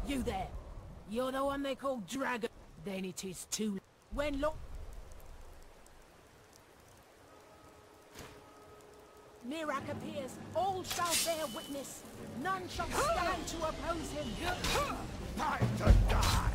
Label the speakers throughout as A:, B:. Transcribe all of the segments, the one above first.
A: You there. You're the one they call Dragon. Then it is too... When Mirak appears, all shall bear witness. None shall stand to oppose him.
B: Time to die!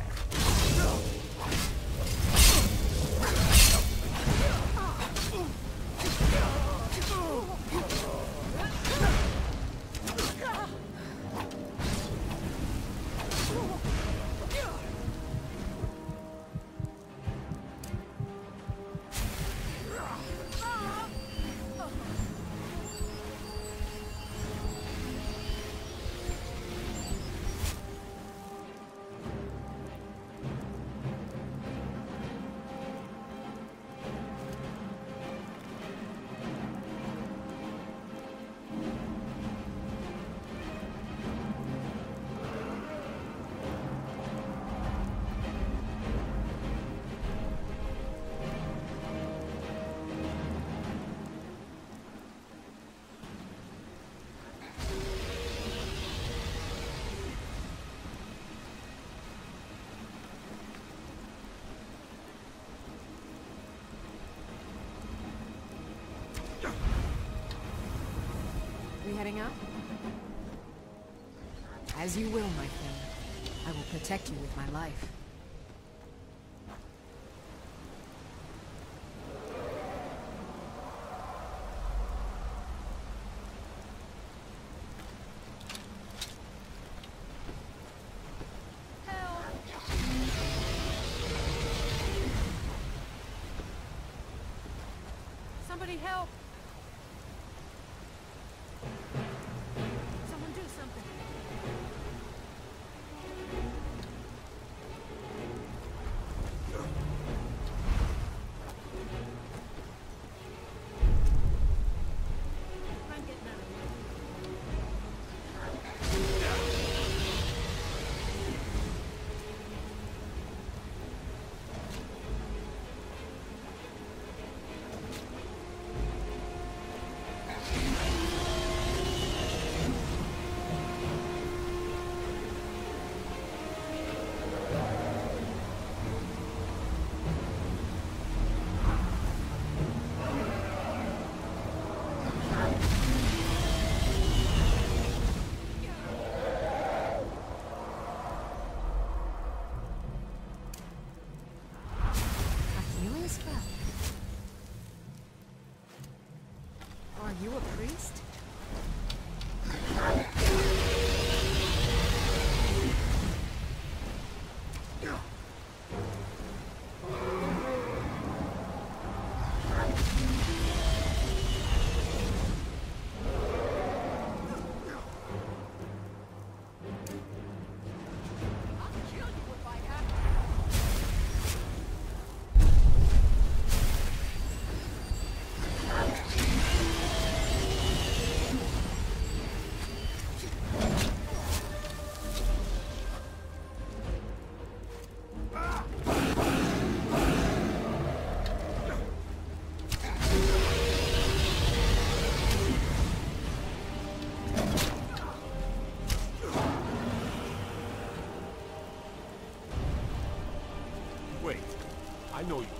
C: We heading out? As you will, my friend. I will protect you with my life.
A: Somebody help! Someone do something. Try and get down.
C: Are you a priest?
B: Wait, I know you.